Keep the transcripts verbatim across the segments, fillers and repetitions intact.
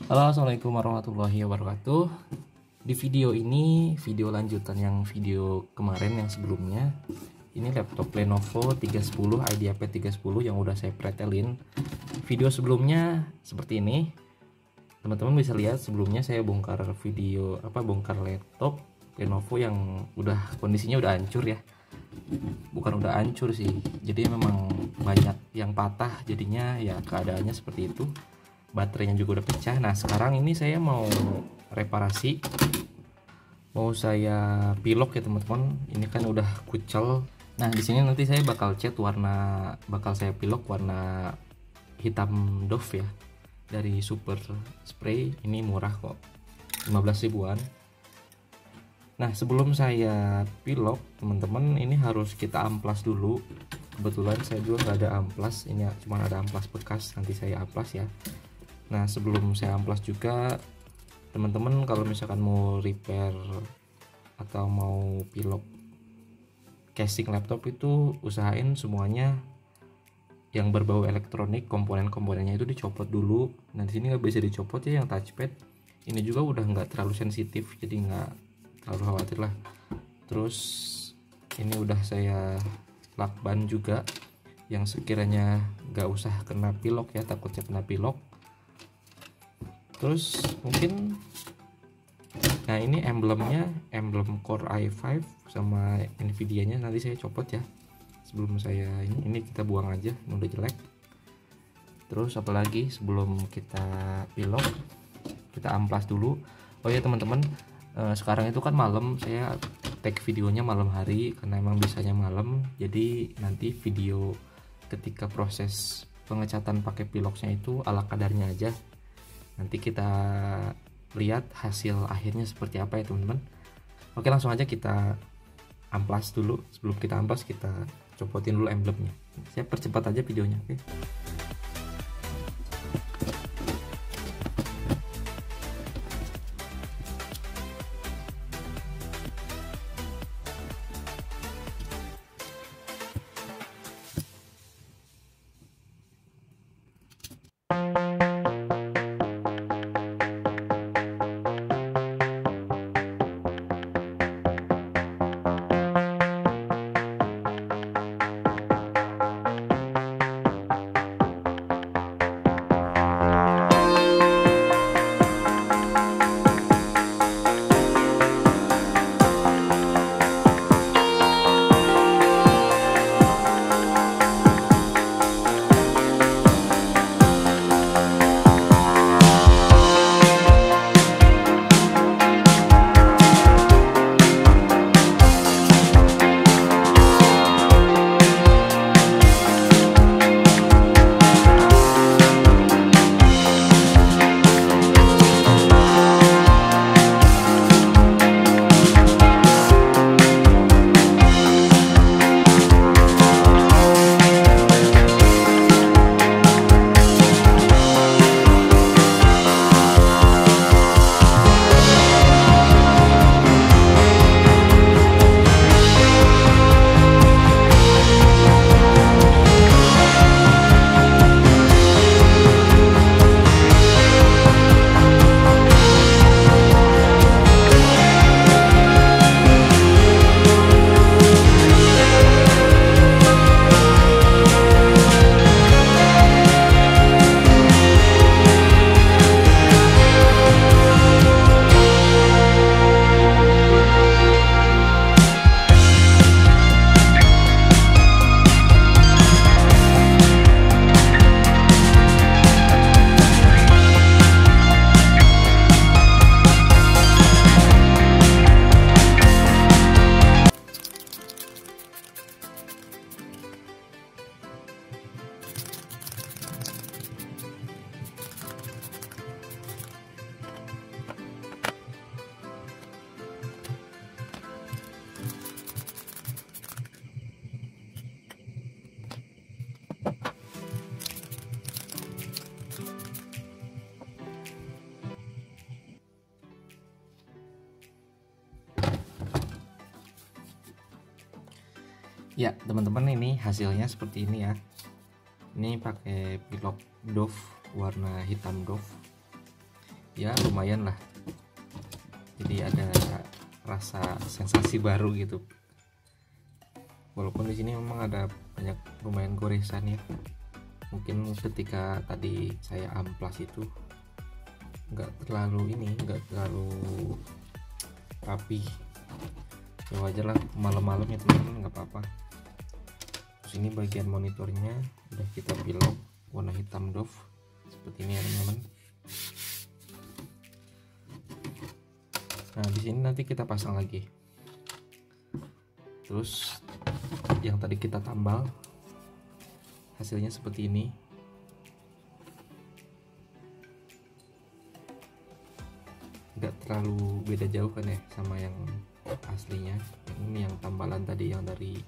Halo, assalamualaikum warahmatullahi wabarakatuh. Di video ini, video lanjutan yang video kemarin yang sebelumnya. Ini laptop Lenovo tiga sepuluh IdeaPad tiga sepuluh yang udah saya pretelin. Video sebelumnya seperti ini. Teman-teman bisa lihat sebelumnya saya bongkar video apa bongkar laptop Lenovo yang udah kondisinya udah hancur ya. Bukan udah hancur sih. Jadi memang banyak yang patah, jadinya ya keadaannya seperti itu. Baterainya juga udah pecah. Nah, sekarang ini saya mau reparasi, mau saya pilok ya teman-teman. Ini kan udah kucel. Nah, di sini nanti saya bakal cat warna, bakal saya pilok warna hitam doff ya, dari Super Spray. Ini murah kok, lima belas ribuan. Nah, sebelum saya pilok teman-teman, ini harus kita amplas dulu. Kebetulan saya juga nggak ada amplas, ini cuma ada amplas bekas, nanti saya amplas ya. Nah, sebelum saya amplas juga teman-teman, kalau misalkan mau repair atau mau pilok casing laptop itu usahain semuanya yang berbau elektronik, komponen-komponennya itu dicopot dulu. Nah, di sini nggak bisa dicopot ya yang touchpad. Ini juga udah nggak terlalu sensitif, jadi nggak terlalu khawatir lah. Terus ini udah saya lakban juga, yang sekiranya nggak usah kena pilok ya, takutnya kena pilok. Terus mungkin, nah ini emblemnya, emblem Core i lima sama Nvidia nya nanti saya copot ya sebelum saya ini ini kita buang aja, ini udah jelek. Terus apalagi sebelum kita pilok, kita amplas dulu. Oh ya teman-teman, eh, sekarang itu kan malam, saya tag videonya malam hari karena emang bisanya malam. Jadi nanti video ketika proses pengecatan pakai piloknya itu ala kadarnya aja. Nanti kita lihat hasil akhirnya seperti apa ya teman-teman. Oke, langsung aja kita amplas dulu. Sebelum kita amplas, kita copotin dulu emblemnya. Saya percepat aja videonya, oke. Ya teman-teman, ini hasilnya seperti ini ya. Ini pakai pilok doff warna hitam doff. ya lumayan lah, jadi ada rasa sensasi baru gitu. Walaupun di sini memang ada banyak lumayan goresan ya, mungkin ketika tadi saya amplas itu nggak terlalu ini nggak terlalu rapi, ya wajar lah malam-malam ya teman-teman, nggak apa-apa. Terus ini bagian monitornya udah kita pilok warna hitam doff seperti ini ya teman-teman. Nah di sini nanti kita pasang lagi. Terus yang tadi kita tambal hasilnya seperti ini. Nggak terlalu beda jauh kan ya sama yang aslinya. Ini yang tambalan tadi yang dari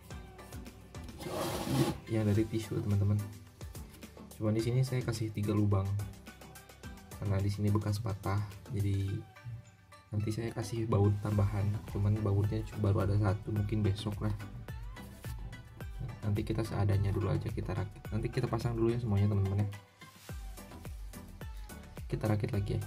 yang dari tisu teman-teman. Cuma di sini saya kasih tiga lubang karena di sini bekas patah, jadi nanti saya kasih baut tambahan, cuman bautnya baru ada satu, mungkin besok lah. Nanti kita seadanya dulu aja kita rakit, nanti kita pasang dulu ya semuanya teman-teman ya. Kita rakit lagi ya.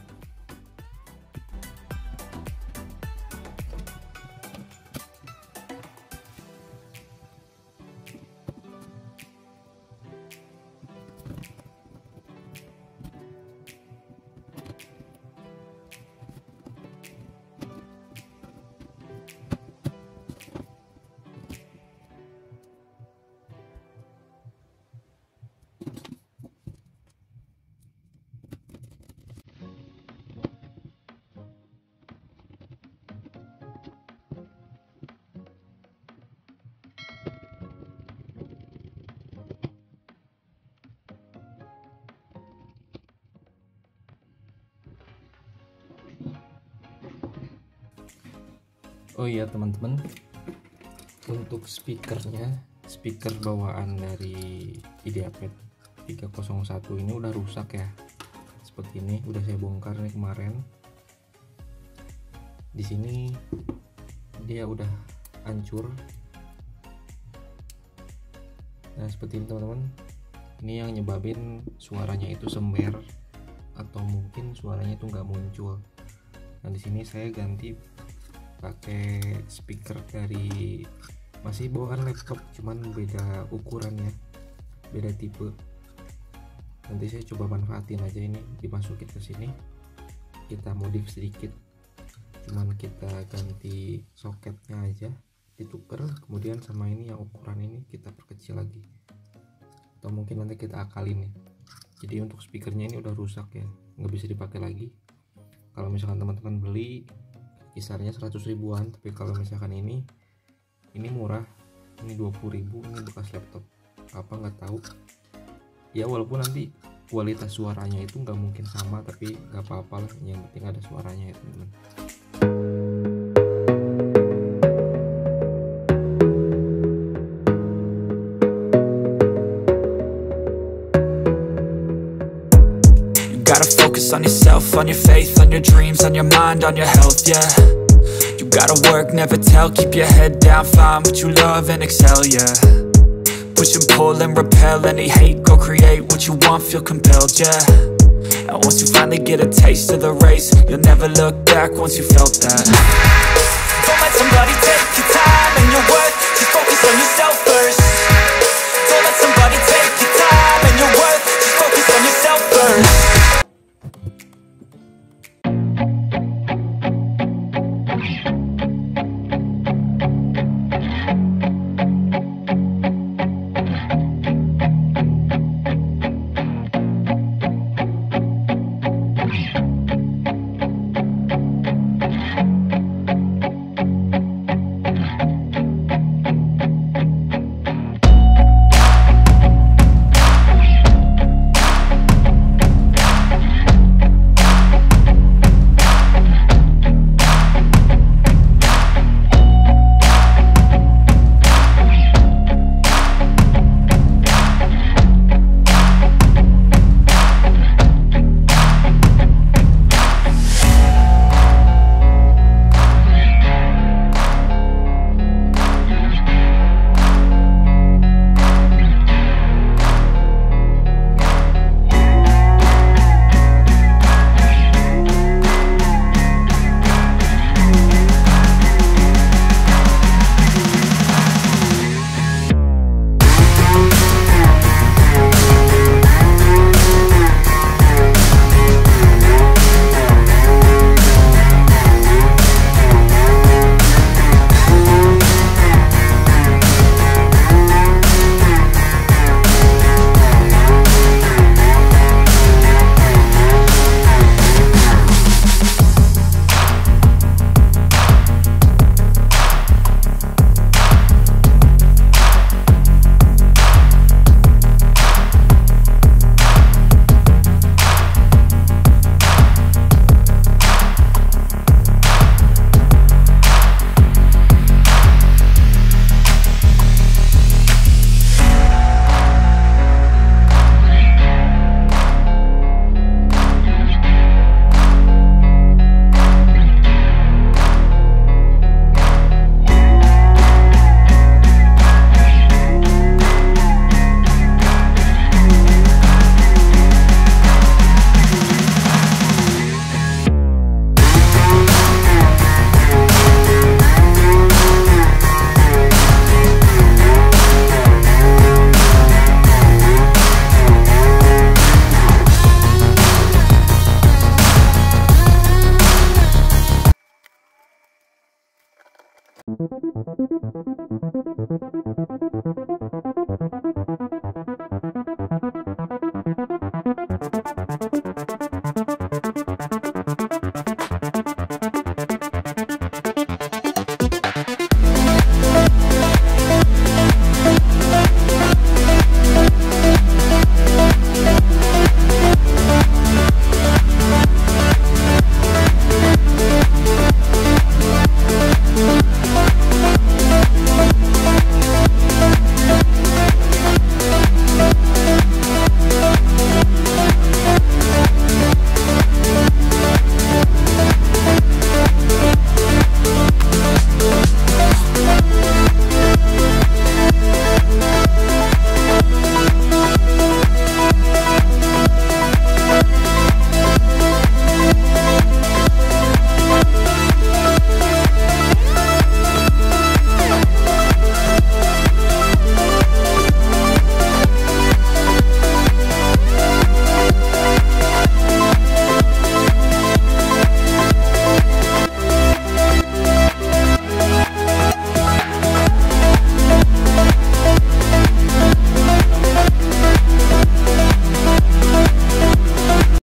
Oh iya teman-teman, untuk speakernya, speaker bawaan dari IdeaPad tiga nol satu ini udah rusak ya, seperti ini. Udah saya bongkar nih kemarin. Di sini dia udah hancur. Nah seperti ini teman-teman. Ini yang nyebabin suaranya itu sember atau mungkin suaranya itu nggak muncul. Nah di sini saya ganti pakai speaker dari masih bawaan laptop, cuman beda ukurannya, beda tipe. Nanti saya coba manfaatin aja ini, dimasukin ke sini, kita modif sedikit, cuman kita ganti soketnya aja, ditukar, kemudian sama ini yang ukuran ini kita perkecil lagi, atau mungkin nanti kita akalin ya. Jadi untuk speakernya ini udah rusak ya, nggak bisa dipakai lagi. Kalau misalkan teman-teman beli kisarnya seratus ribuan, tapi kalau misalkan ini ini murah, ini dua puluh ribu, ini bekas laptop apa nggak tahu ya. Walaupun nanti kualitas suaranya itu nggak mungkin sama, tapi nggak apa-apa lah, yang penting ada suaranya ya teman-teman. Gotta focus on yourself, on your faith, on your dreams, on your mind, on your health, yeah. You gotta work, never tell, keep your head down, find what you love and excel, yeah. Push and pull and repel any hate, go create what you want, feel compelled, yeah. And once you finally get a taste of the race, you'll never look back once you felt that. Don't let somebody take your time and your worth, just focus on yourself first. Don't let somebody take your time and your worth, just focus on yourself first.